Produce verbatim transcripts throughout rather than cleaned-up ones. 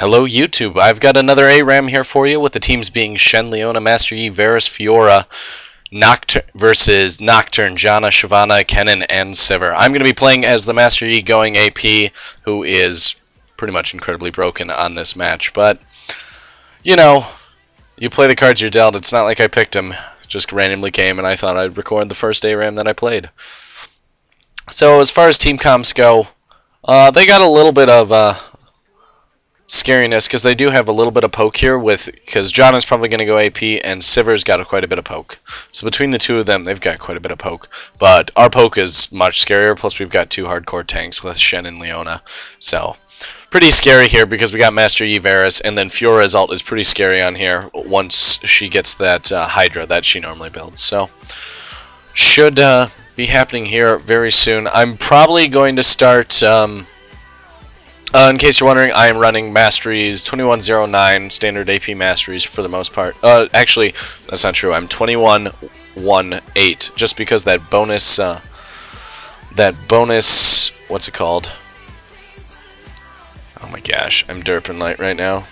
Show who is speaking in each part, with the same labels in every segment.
Speaker 1: Hello YouTube, I've got another ARAM here for you with the teams being Shen, Leona, Masteries, Varus, Fiora, Nocturne versus Nocturne, Janna, Shyvana, Kennen, and Sivir. I'm going to be playing as the Masteries going A P, who is pretty much incredibly broken on this match. But, you know, you play the cards you're dealt. It's not like I picked them. Just randomly came and I thought I'd record the first ARAM that I played. So as far as team comps go, uh, they got a little bit of uh, scariness because they do have a little bit of poke here with because Janna's probably going to go A P and Sivir's got a, quite a bit of poke. So between the two of them, they've got quite a bit of poke. But our poke is much scarier. Plus we've got two hardcore tanks with Shen and Leona. So pretty scary here because we got Masteries, Varus, and then Fiora's ult is pretty scary on here once she gets that uh, Hydra that she normally builds. So should uh, be happening here very soon. I'm probably going to start. Um, Uh, in case you're wondering, I am running Masteries twenty-one oh nine, standard A P Masteries for the most part. Uh, actually, that's not true. I'm twenty-one eighteen, just because that bonus, uh, that bonus, what's it called? Oh my gosh, I'm derping light right now.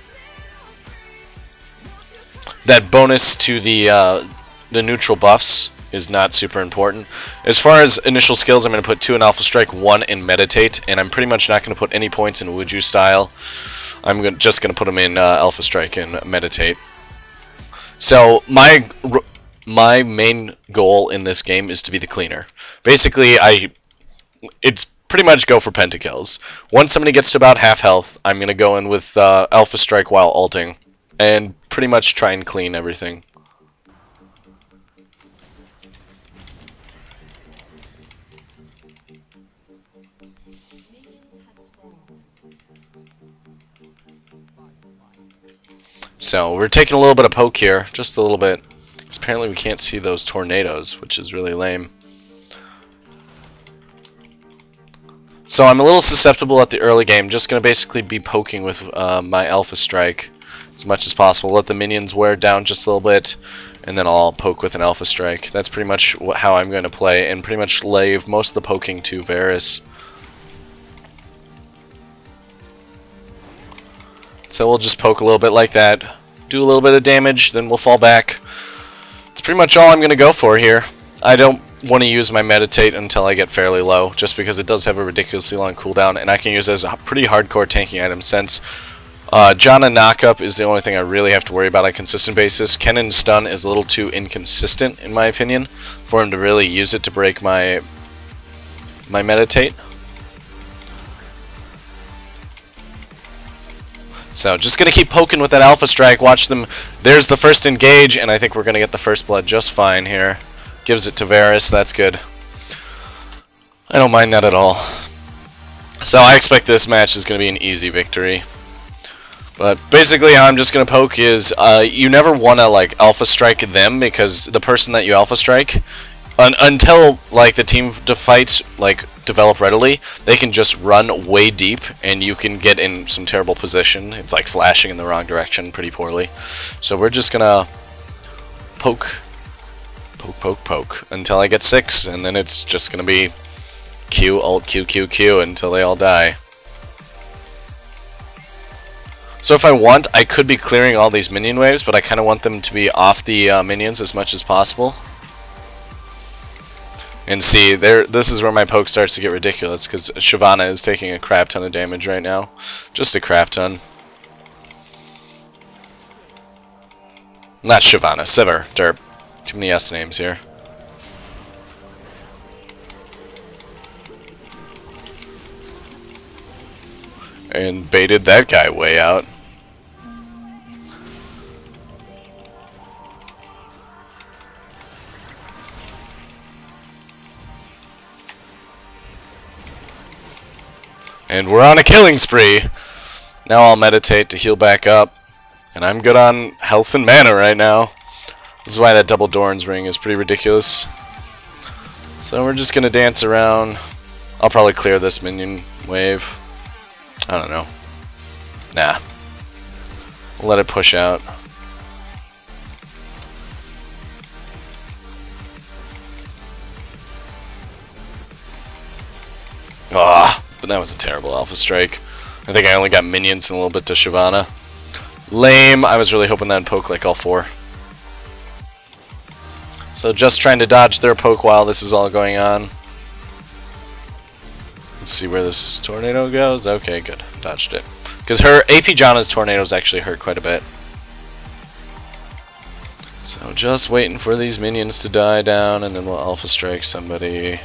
Speaker 1: That bonus to the, uh, the neutral buffs is not super important. As far as initial skills, I'm going to put two in Alpha Strike, one in Meditate, and I'm pretty much not going to put any points in Wuju STYLE. I'm gonna, just going to put them in uh, Alpha Strike and Meditate. So my my main goal in this game is to be the cleaner. Basically, I it's pretty much go for pentakills. Once somebody gets to about half health, I'm going to go in with uh, Alpha Strike while ulting, and pretty much try and clean everything. So we're taking a little bit of poke here, just a little bit. Because apparently we can't see those tornadoes, which is really lame. So I'm a little susceptible at the early game. Just going to basically be poking with uh, my Alpha Strike as much as possible. Let the minions wear down just a little bit, and then I'll poke with an Alpha Strike. That's pretty much how I'm going to play, and pretty much leave most of the poking to Varus. So we'll just poke a little bit like that, do a little bit of damage, then we'll fall back. It's pretty much all I'm going to go for here. I don't want to use my Meditate until I get fairly low, just because it does have a ridiculously long cooldown, and I can use it as a pretty hardcore tanking item since uh, Janna knockup is the only thing I really have to worry about on a consistent basis. Kennen's stun is a little too inconsistent, in my opinion, for him to really use it to break my, my Meditate. So just going to keep poking with that Alpha Strike, watch them, there's the first engage, and I think we're going to get the first blood just fine here. Gives it to Varus, that's good. I don't mind that at all. So I expect this match is going to be an easy victory. But basically how I'm just going to poke is, uh, you never want to like Alpha Strike them, because the person that you Alpha Strike, un until like the team to fights like develop readily, they can just run way deep and you can get in some terrible position. It's like flashing in the wrong direction pretty poorly. So we're just gonna poke, poke, poke, poke until I get six, and then it's just gonna be Q, alt, Q, Q, Q until they all die. So if I want, I could be clearing all these minion waves, but I kind of want them to be off the uh, minions as much as possible. And see, there. This is where my poke starts to get ridiculous, because Shyvana is taking a crap ton of damage right now. Just a crap ton. Not Shyvana, Sivir, derp. Too many S names here. And baited that guy way out. And we're on a killing spree. Now I'll meditate to heal back up. And I'm good on health and mana right now. This is why that double Doran's ring is pretty ridiculous. So we're just going to dance around. I'll probably clear this minion wave. I don't know. Nah. We'll let it push out. Ah, but that was a terrible Alpha Strike. I think I only got minions and a little bit to Shyvana. Lame. I was really hoping that'd poke like all four. So just trying to dodge their poke while this is all going on. Let's see where this tornado goes. Okay, good. Dodged it. Because her A P Janna's tornadoes actually hurt quite a bit. So just waiting for these minions to die down, and then we'll alpha strike somebody.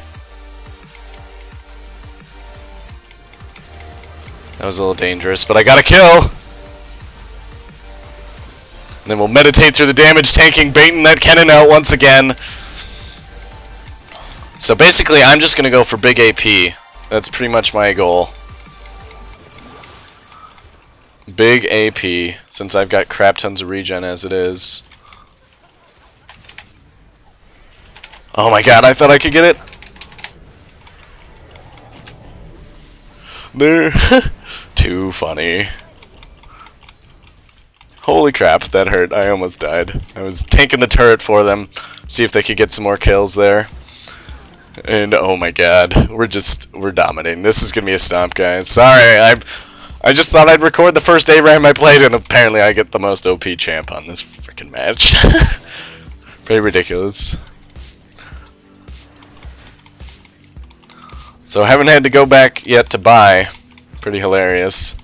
Speaker 1: That was a little dangerous, but I got a kill! And then we'll meditate through the damage, tanking, baiting that Kennen out once again. So basically, I'm just going to go for big A P. That's pretty much my goal. Big A P, since I've got crap tons of regen as it is. Oh my god, I thought I could get it. There. Too funny. Holy crap, that hurt. I almost died. I was tanking the turret for them, see if they could get some more kills there. And oh my god, we're just, we're dominating. This is gonna be a stomp, guys. Sorry, I I just thought I'd record the first A RAM I played, and apparently I get the most O P champ on this freaking match. Pretty ridiculous. So I haven't had to go back yet to buy. Pretty hilarious.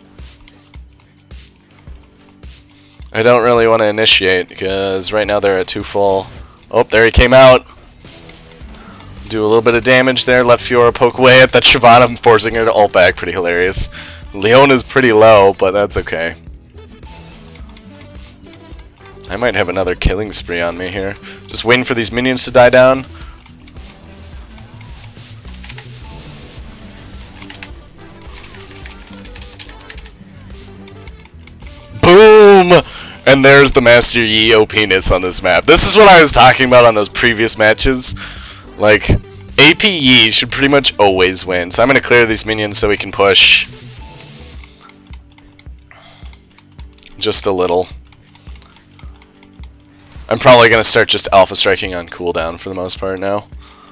Speaker 1: I don't really want to initiate because right now they're at two full. Oh, there he came out. Do a little bit of damage there. Let Fiora poke away at that Shyvana, forcing her to ult back. Pretty hilarious. Leona's pretty low, but that's okay. I might have another killing spree on me here. Just waiting for these minions to die down. Boom! And there's the Master Yi O P-ness on this map. This is what I was talking about on those previous matches. Like, A P Yi should pretty much always win. So I'm going to clear these minions so we can push. Just a little. I'm probably going to start just alpha striking on cooldown for the most part now.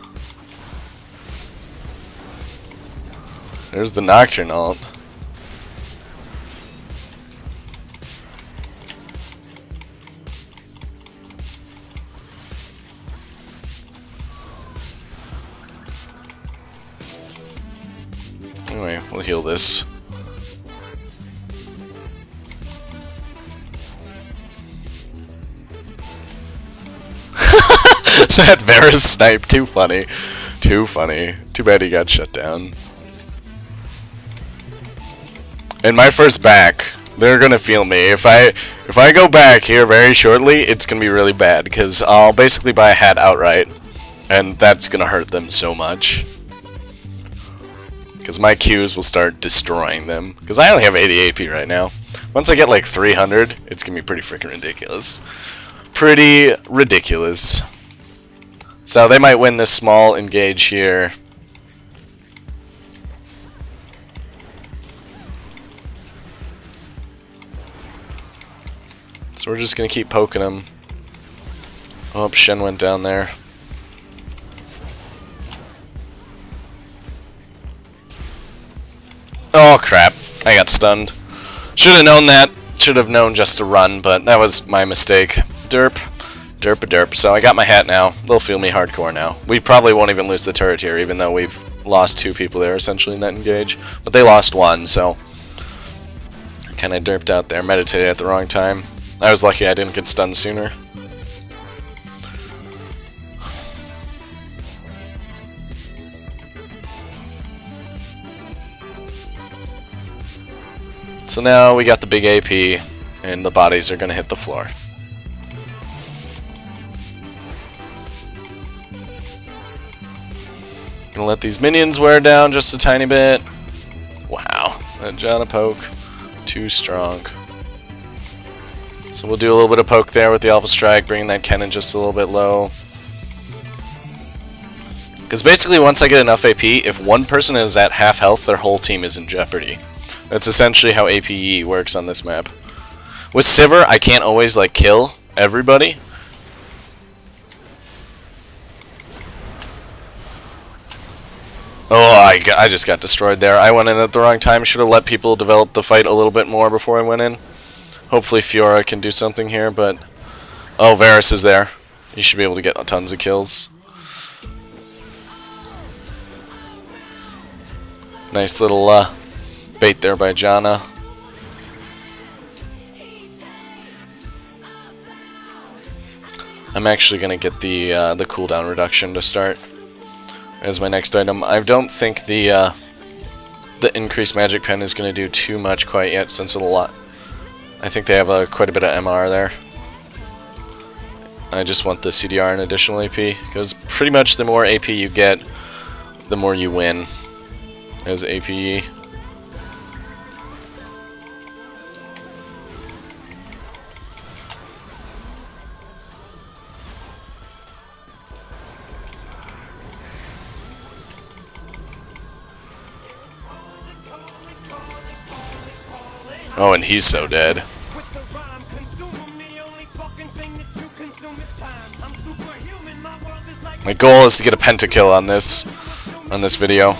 Speaker 1: There's the Nocturne ult. Anyway, we'll heal this. That Varus snipe, too funny. Too funny. Too bad he got shut down. And my first back, they're gonna feel me. If I if I go back here very shortly, it's gonna be really bad because I'll basically buy a hat outright, and that's gonna hurt them so much. Because my Qs will start destroying them. Because I only have eighty A P right now. Once I get like three hundred, it's gonna be pretty freaking ridiculous. Pretty ridiculous. So they might win this small engage here. So we're just gonna keep poking them. Oh, Shen went down there. Oh crap, I got stunned. Should have known that. Should have known just to run, but that was my mistake. Derp. Derp a derp. So I got my hat now. They'll feel me hardcore now. We probably won't even lose the turret here, even though we've lost two people there essentially in that engage. But they lost one, so I kinda derped out there, meditated at the wrong time. I was lucky I didn't get stunned sooner. So now we got the big A P, and the bodies are going to hit the floor. Gonna let these minions wear down just a tiny bit. Wow, that Janna poke, too strong. So we'll do a little bit of poke there with the Alpha Strike, bringing that Kennen just a little bit low. Because basically once I get enough A P, if one person is at half health, their whole team is in jeopardy. That's essentially how A P E works on this map. With Sivir, I can't always like kill everybody. Oh, I, got, I just got destroyed there. I went in at the wrong time. Should have let people develop the fight a little bit more before I went in. Hopefully Fiora can do something here, but... Oh, Varus is there. He should be able to get tons of kills. Nice little uh, bait there by Janna. I'm actually going to get the uh, the cooldown reduction to start as my next item. I don't think the uh, the increased magic pen is going to do too much quite yet, since a lot. I think they have uh, quite a bit of M R there. I just want the C D R and additional A P, because pretty much the more A P you get, the more you win as A P E. Oh, and he's so dead. My goal is to get a pentakill on this, on this video.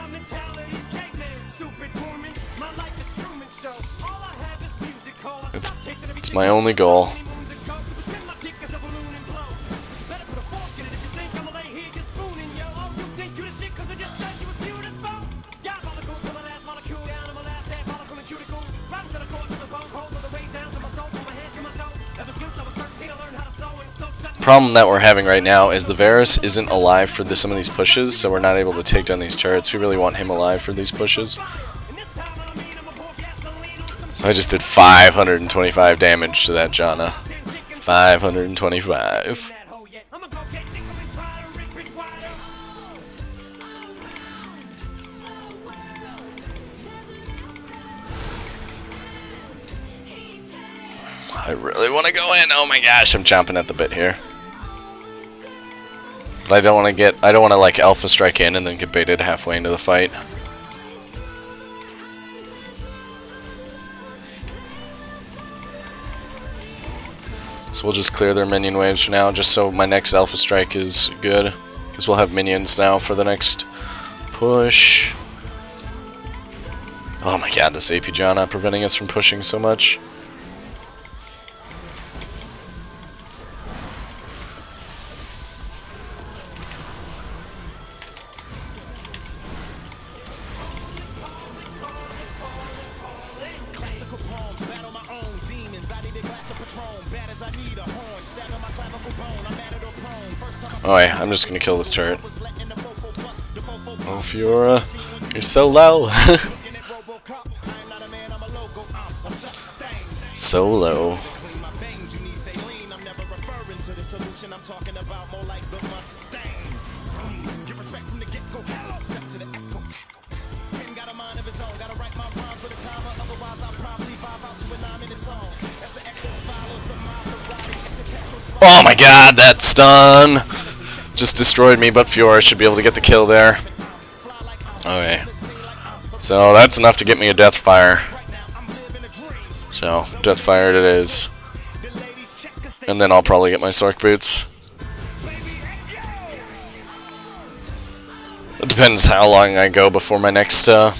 Speaker 1: It's, it's my only goal. Problem that we're having right now is the Varus isn't alive for the, some of these pushes, so we're not able to take down these turrets. We really want him alive for these pushes. So I just did five hundred twenty-five damage to that Janna. five hundred twenty-five. I really want to go in. Oh my gosh, I'm chomping at the bit here. But I don't want to get, I don't want to like alpha strike in and then get baited halfway into the fight. So we'll just clear their minion waves for now, just so my next alpha strike is good. Because we'll have minions now for the next push. Oh my god, this A P Janna preventing us from pushing so much. Oh yeah, I'm just gonna kill this turret. Oh Fiora, you're so low. So low. Oh my god, that stun just destroyed me, but Fiora should be able to get the kill there. Okay. So that's enough to get me a Deathfire. So, Deathfire it is. And then I'll probably get my Sorc Boots. It depends how long I go before my next, uh...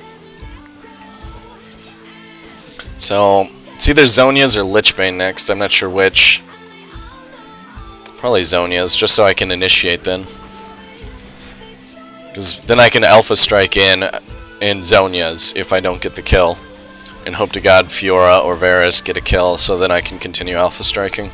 Speaker 1: So, it's either Zhonya's or Lichbane next, I'm not sure which. Probably Zhonya's, just so I can initiate then. Because then I can Alpha Strike in, in Zhonya's if I don't get the kill. And hope to god Fiora or Varus get a kill, so then I can continue Alpha Striking.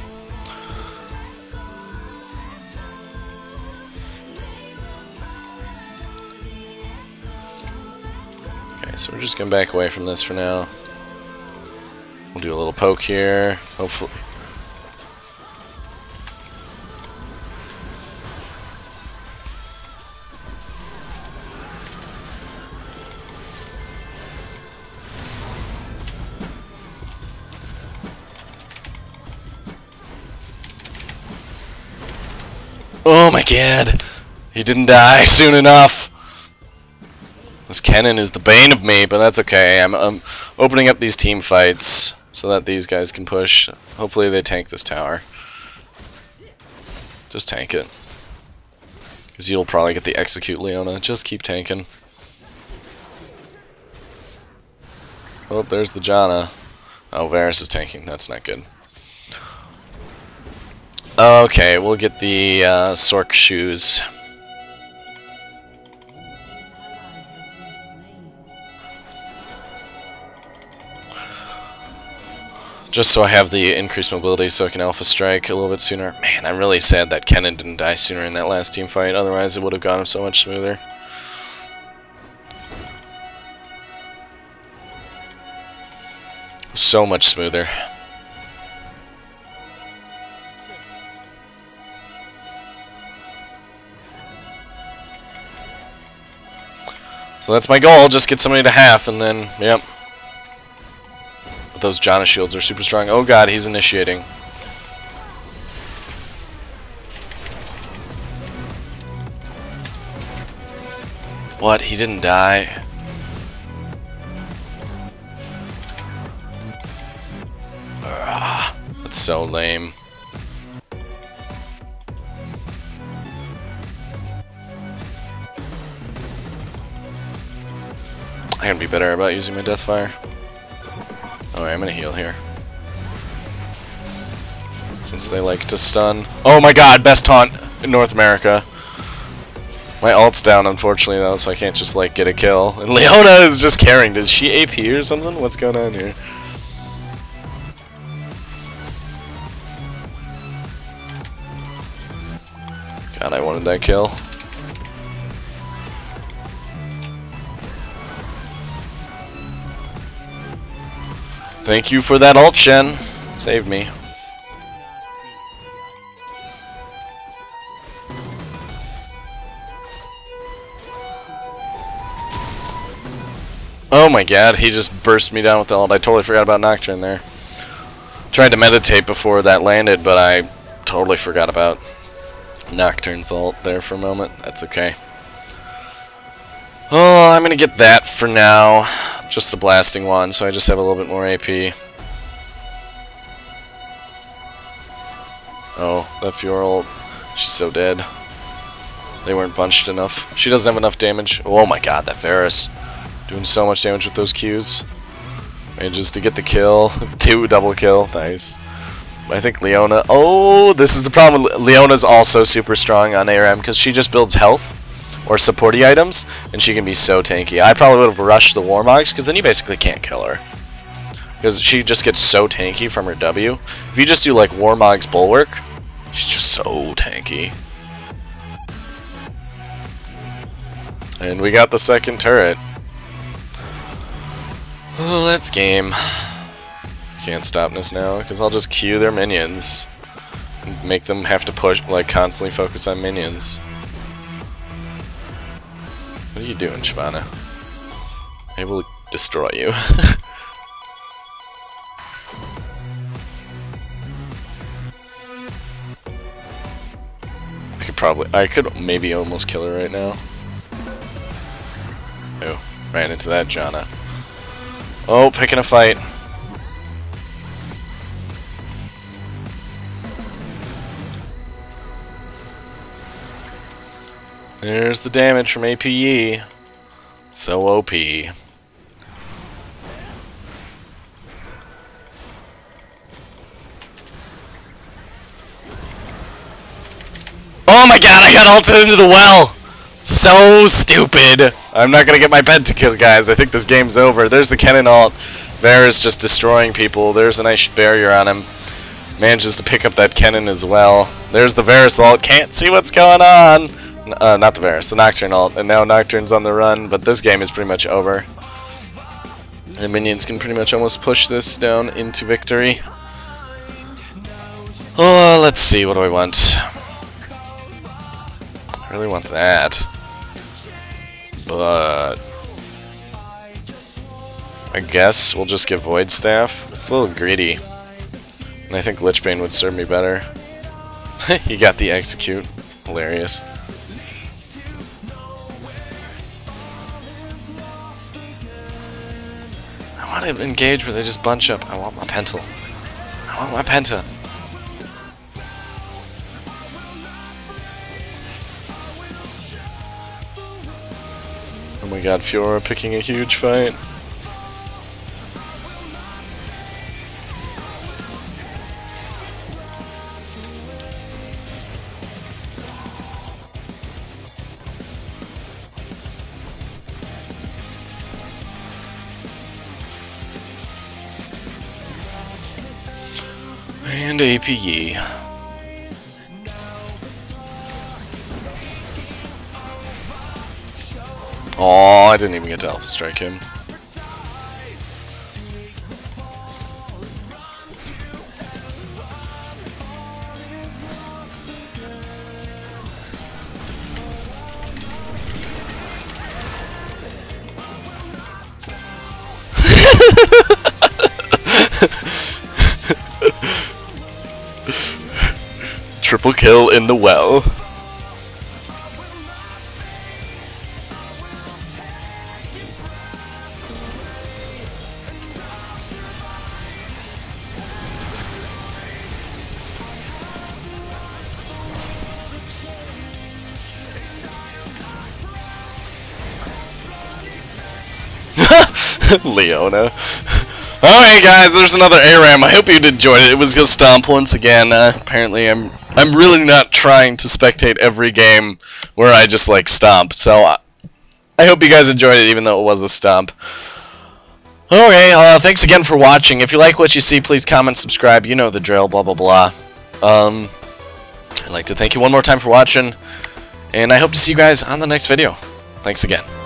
Speaker 1: Okay, so we're just gonna back away from this for now. We'll do a little poke here, hopefully. Oh my god, he didn't die soon enough. This Kennen is the bane of me, but that's okay. I'm, I'm opening up these team fights so that these guys can push. Hopefully they tank this tower. Just tank it. Because you'll probably get the execute, Leona. Just keep tanking. Oh, there's the Janna. Oh, Varus is tanking. That's not good. Okay, we'll get the uh, Sorc shoes. Just so I have the increased mobility so I can Alpha Strike a little bit sooner. Man, I'm really sad that Kennen didn't die sooner in that last team fight. Otherwise, it would have gone so much smoother. So much smoother. So that's my goal. Just get somebody to half, and then, yep. Those Janna shields are super strong. Oh god, he's initiating. What? He didn't die? Ugh, that's so lame. I gotta be better about using my Deathfire. Alright, I'm gonna heal here. Since they like to stun. Oh my god, best taunt in North America. My ult's down, unfortunately, though, so I can't just, like, get a kill. And Leona is just carrying. Is she A P or something? What's going on here? God, I wanted that kill. Thank you for that ult, Shen. Saved me. Oh my god, he just burst me down with the ult. I totally forgot about Nocturne there. Tried to meditate before that landed, but I totally forgot about Nocturne's ult there for a moment. That's okay. Oh, I'm gonna get that for now. Just the blasting one, so I just have a little bit more A P. Oh, that Fiora ult. She's so dead. They weren't bunched enough. She doesn't have enough damage. Oh my god, that Varus. Doing so much damage with those Qs. Manages to get the kill. Two double kill. Nice. I think Leona... Oh, this is the problem. Leona's also super strong on A R A M because she just builds health or supporty items, and she can be so tanky. I probably would have rushed the Warmogs, because then you basically can't kill her. Because she just gets so tanky from her W. If you just do, like, Warmog's Bulwark, she's just so tanky. And we got the second turret. Oh, let's game. Can't stop us now, because I'll just queue their minions. And make them have to push, like, constantly focus on minions. What are you doing, Shyvana? I will destroy you. I could probably, I could maybe almost kill her right now. Oh, ran into that Janna. Oh, picking a fight. There's the damage from A P E. So O P. Oh my god, I got ulted into the well! So stupid! I'm not gonna get my pentakill, guys. I think this game's over. There's the Kennen ult. Varus just destroying people. There's a nice barrier on him. Manages to pick up that Kennen as well. There's the Varus ult. Can't see what's going on! Uh, not the Varus, the Nocturne ult, and now Nocturne's on the run, but this game is pretty much over. The minions can pretty much almost push this down into victory. Oh, let's see, what do I want? I really want that. But I guess we'll just get Void Staff. It's a little greedy. And I think Lichbane would serve me better. He got the execute. Hilarious. I want to engage where they just bunch up. I want my Pental. I want my Penta. my god, Fiora picking a huge fight. And A P E. Oh, I didn't even get to Alpha Strike him. Triple kill in the well. Leona. Alright guys, there's another ARAM. I hope you enjoyed it. It was just Stomp once again. Uh, apparently I'm I'm really not trying to spectate every game where I just like Stomp. So uh, I hope you guys enjoyed it even though it was a Stomp. Okay, uh, thanks again for watching. If you like what you see, please comment, subscribe. You know the drill, blah blah blah. Um, I'd like to thank you one more time for watching. And I hope to see you guys on the next video. Thanks again.